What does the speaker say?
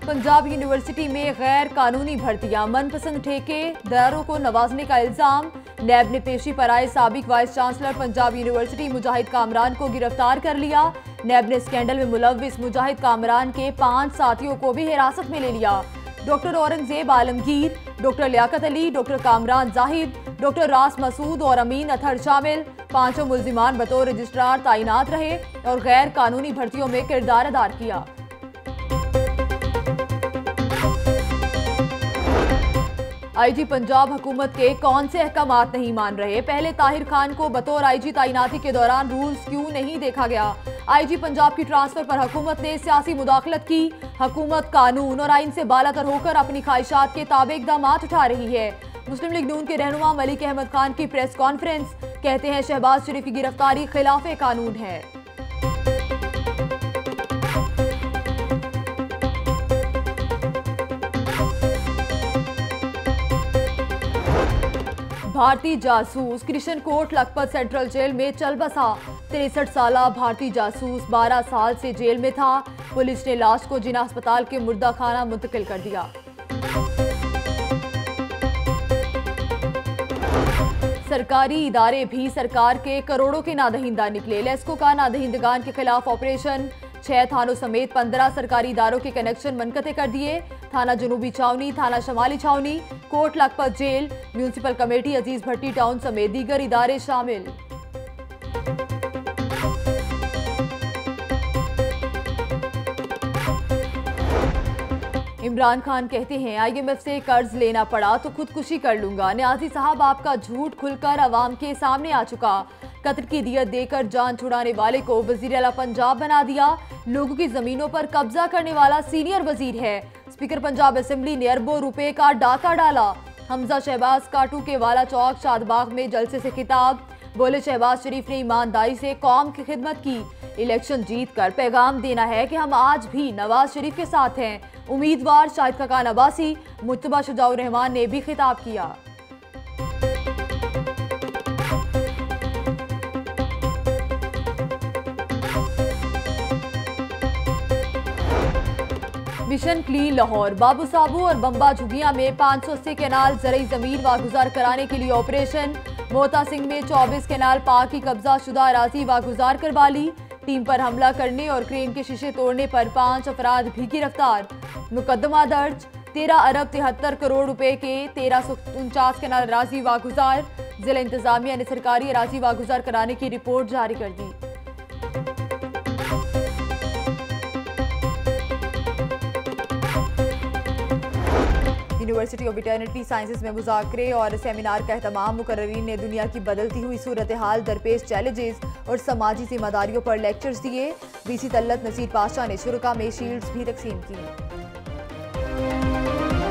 Punjab university में गैर कानूनी भर्तियां, मनपसंद ठेकेदारों को नवाजने का इल्जाम। नैब ने पेशी पर आए साबिक vice chancellor Punjab university Mujahid Kamran को गिरफ्तार कर लिया। नैब ने स्कैंडल में मुलव्विस मुजाहिद कामरान के 5 साथियों को भी हिरासत में ले लिया। Doctor Aurangzeb Alamgir, doctor Liaquat Ali, doctor Kamran Zahid, doctor Ras Masood और अमीन अतहर शामिल 5 मुल्जिमान बतौर रजिस्ट्रार तैनात रहे और गैर कानूनी भर्तियों में किरदार अदा किया। आईजी पंजाब हुकूमत के कौन से अहकामात नहीं मान रहे? पहले ताहिर खान को बतौर आईजी तैनाती के दौरान रूल्स क्यों नहीं देखा गया? आईजी पंजाब की ट्रांसफर पर हुकूमत ने सियासी मुदाखलत की। हुकूमत कानून और आइन से बालातर होकर अपनी ख्वाहिशात के ताबे इक़दामात उठा रही है। मुस्लिम लीग नून के रहनुमा मलिक अहमद खान की प्रेस कॉन्फ्रेंस, कहते हैं शहबाज शरीफ की गिरफ्तारी खिलाफे कानून है। भारतीय जासूस कृष्ण कोट लखपत सेंट्रल जेल में चल बसा। 63 साला भारतीय जासूस 12 साल से जेल में था। पुलिस ने लाश को जिना अस्पताल के मुर्दा खाना मुंतकिल कर दिया। सरकारी इदारे भी सरकार के करोड़ों के नादहिंदा निकले। लेस्को का नादहिंदगान के खिलाफ ऑपरेशन, 6 थानों समेत 15 सरकारी इदारों के कनेक्शन मुनक़ते कर दिए। थाना जनूबी छावनी, थाना शमाली छावनी, Kot Lakhpat jail, municipal committee, Aziz Bhatti town समेत दीगर इदारे शामिल। इमरान खान कहते हैं IMF से कर्ज लेना पड़ा तो खुदकुशी कर लूंगा। न्याजी साहब आपका झूठ खुलकर अवाम के सामने आ चुका। कत्ल की दियत देकर जान छुड़ाने वाले को वजीर आला पंजाब बना दिया। लोगों की जमीनों पर कब्जा करने वाला सीनियर वजीर है। स्पीकर पंजाब असेंबली ने अरबों रुपए का डाका डाला। हमजा शहबाज काटू के वाला चौक शादबाग में जलसे से खिताब, बोले शहबाज शरीफ ने ईमानदारी से कौम की खिदमत की। इलेक्शन जीत कर पैगाम देना है कि हम आज भी नवाज शरीफ के साथ हैं। उम्मीदवार शाहिद खकान अब्बासी, मुज्तबा शुजाउर रहमान ने भी खिताब किया। मिशन क्लीन लाहौर, बाबू साबू और बम्बा झुगिया में 580 कैनाल ज़रई ज़मीन वागुजार कराने के लिए ऑपरेशन। मोहता सिंह में 24 कैनाल पाक की कब्जा शुदा अराजी वागुजार करवा ली। टीम पर हमला करने और क्रेन के शीशे तोड़ने पर 5 अफराद भी गिरफ्तार। मुकदमा दर्ज, 13 अरब 73 करोड़ रुपए के 1349 कैनाल अराजी वागुजार। जिला इंतजामिया ने सरकारी अराजी वागुजार कराने की रिपोर्ट जारी कर दी। यूनिवर्सिटी ऑफ वेटरनरी साइंसेज में मुज़ाकरे और सेमिनार का एहतमाम। मुकर्ररीन ने दुनिया की बदलती हुई सूरत हाल, दरपेश चैलेंजेस और समाजी जिम्मेदारियों पर लेक्चर्स दिए। VC तल्लत नसीर पाशा ने शुरका में शील्ड्स भी तकसीम की।